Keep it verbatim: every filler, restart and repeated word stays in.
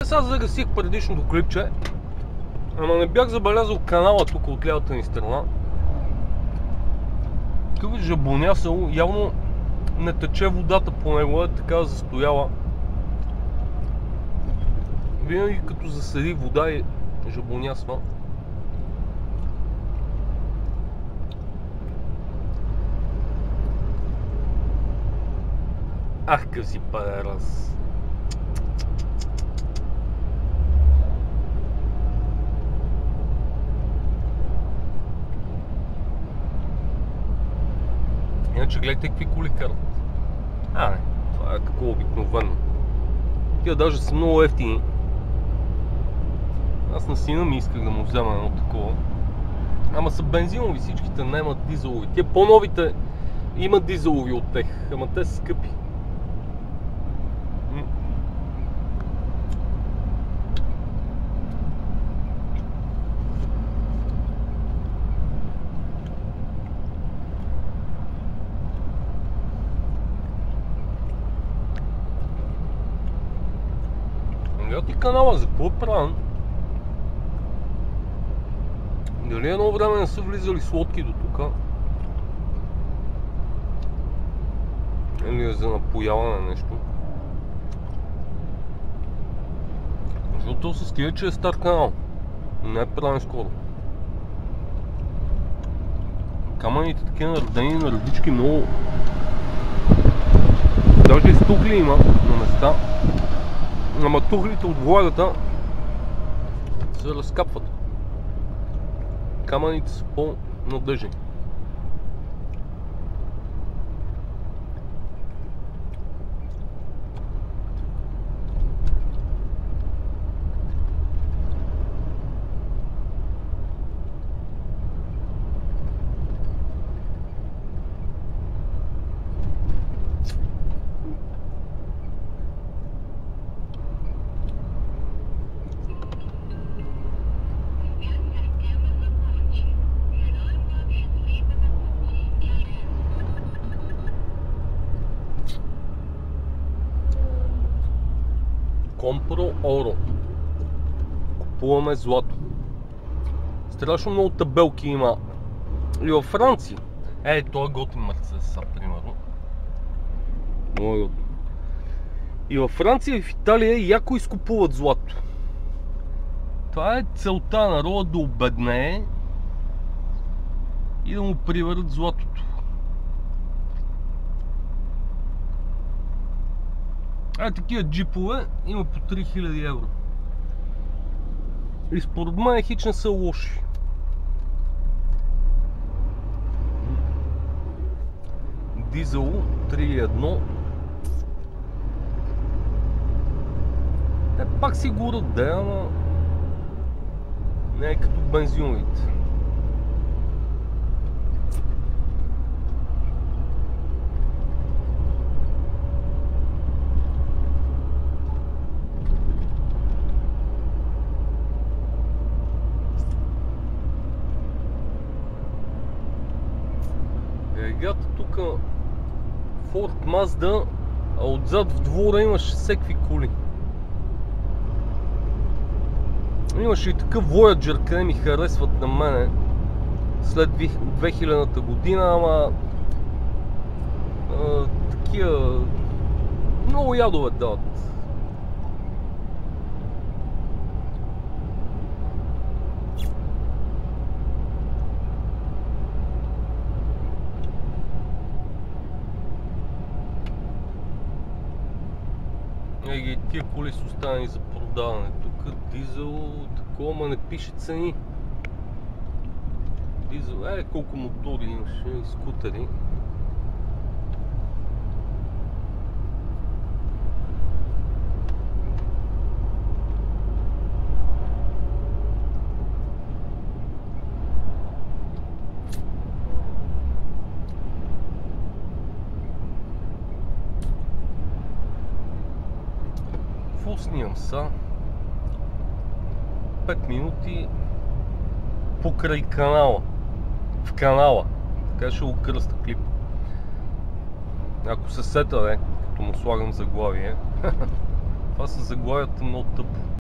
сега загасих предишното клипче, ама не бях забелязал канала тук от лявата ни страна. Такъв е жабонясал, явно не тече водата по него, е така застояла. Винаги като заседи вода и жабонясва. Ах, къв си падерас. Иначе гледайте какви коли карат. А, не, това е такова обикновено. Тия даже са много ефтини. Аз на сина ми исках да му взема едно такова. Ама са бензинови всичките, нямат дизелови. Тия по-новите имат дизелови от тех, ама те са скъпи. Гледат ли канала, за какво е правен? Дали едно време не са влизали с лодки до тука? Или е за напояване на нещо? Защото се скрие, че е стар канал. Не е правен скоро. Камъните такива наредени на редички много. Даже и стухли има на места. Ама тухлите от влагата се разкапват. Камъните са по-надежни. Компро Оро. Купуваме злато. Страшно много табелки има. И във Франция. Е, той е готин Мерцедес, примерно. Много готин. И във Франция и в Италия яко изкупуват злато. Това е целта на народа, да обеднее и да му приверят златото. А такива джипове има по три хиляди евро. И според мен хич не са лоши. Дизел три едно. Те пак си го раде, ама не е като бензиновите. Регата тук Ford Mazda, а отзад в двора имаше всеки коли. Имаше и такъв Voyager, къде ми харесват на мене след две хилядната година, ама а, такива много ядове дават. И тия коли са останали за продаване. Тук дизел, такова, ма не пише цени. Дизел, е, колко мотори имаше, и скутери. Снимам са пет минути покрай канала, в канала, така ще го кръста клип. Ако се сета, е, като му слагам заглавие. Това са заглавията много тъпо.